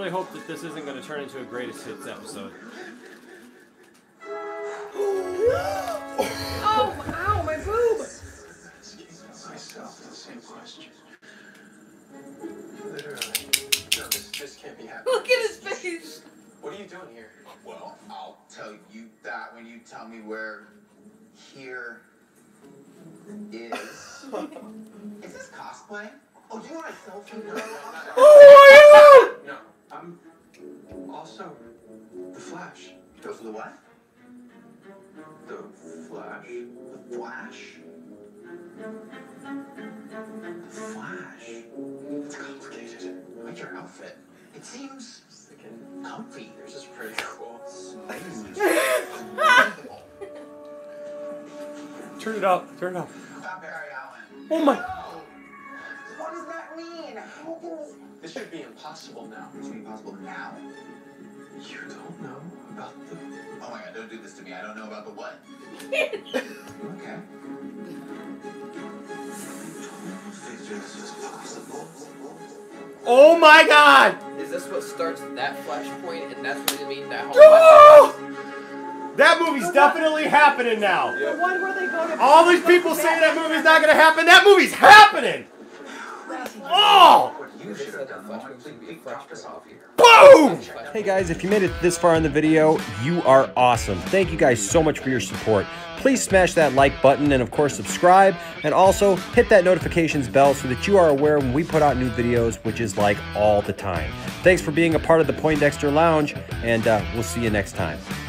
really hope that this isn't going to turn into a greatest hits episode. Oh, ow, my boob! Myself the same question. Literally. No, this can't be happening. Look at his face! What are you doing here? Well, I'll tell you that when you tell me where here is. Is this cosplay? Oh, do you want a selfie? Oh No, I'm also the Flash. Go for the what? The Flash. The Flash? The Flash? It's complicated. I like your outfit. It seems Thinking comfy. yours is pretty cool. Smooth. Turn it up. Turn it up. Stop Barry Allen. Oh my. What does that mean? How can This should be impossible now. this be possible now? You don't know about the... Oh my god, don't do this to me. I don't know about the what. Okay. This is possible. Oh my god! Is this what starts that flashpoint, and that's what you mean that whole Oh! That movie's definitely happening now. The one where they go to... All these people say that movie's not gonna happen. That movie's happening! Oh! What you should have done, completely drop us off here. Boom! Hey guys, if you made it this far in the video, you are awesome. Thank you guys so much for your support. Please smash that like button and of course subscribe, and also hit that notifications bell so that you are aware when we put out new videos, which is like all the time. Thanks for being a part of the Poindexter Lounge, and we'll see you next time.